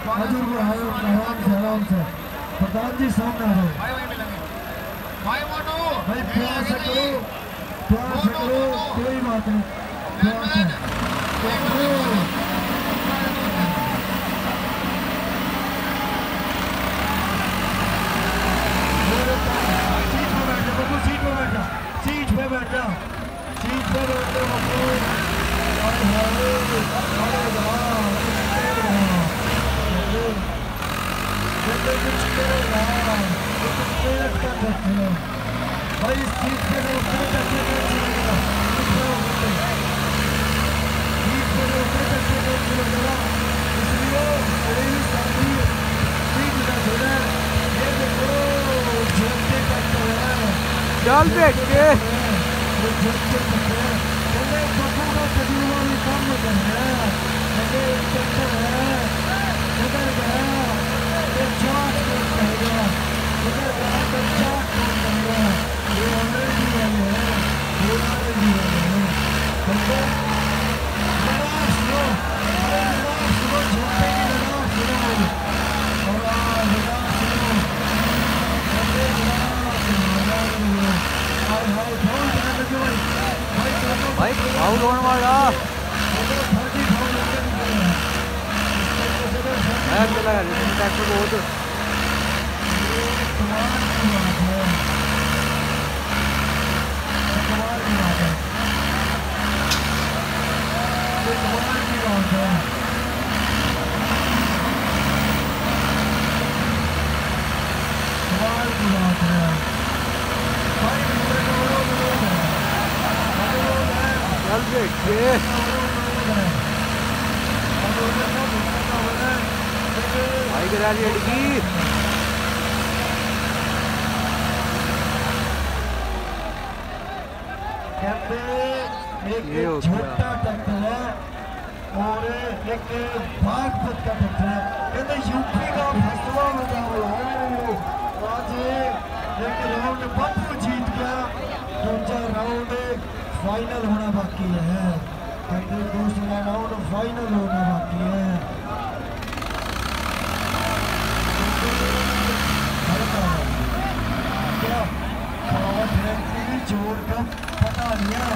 हजूर आराम से प्रधान जी सामने आ रहे भाई प्यार से करो कोई बात नहीं प्यार से सीट पे बैठा भाई सीट पे चल बैठ के भाई आउट होने वाला चला ट्रैक्टर बहुत चल बेटे भाई करा ली अड़गी एक छोटा ट्रैक्टर है और एक भागवत का ट्रैक्टर है कहते यूपी का फैसला हो जाओ आज एक राउंड बप्पू जीत गया दूसरा राउंड फाइनल होना बाकी है कहते दूसरा राउंड फाइनल होना बाकी है क्या जोड़ का पता नहीं है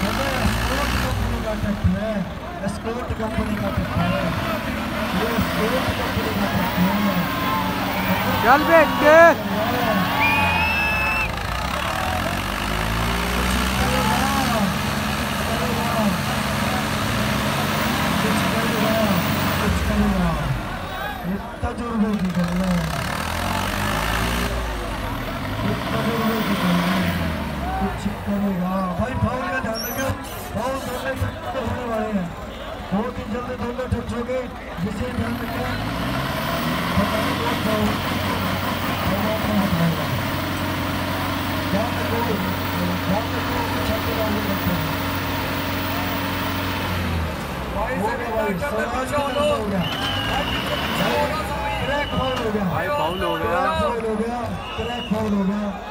एस्कॉर्ट कंपनी का ट्रैक्टर है ये एस्कॉर्ट कंपनी का ट्रैक्टर है चल बेटे तजुर्बे की गल है कुछ करेगा भाई फाउल का ध्यान रखो फाउल करने से होने वाले हैं बहुत ही जल्दी दोनों टच हो गए जिसे ध्यान रखो पता नहीं कौन फाउल ध्यान रखो छक्के डालने लगते हैं भाई क्रैक फाउल हो गया भाई फाउल हो गया क्रैक फाउल हो गया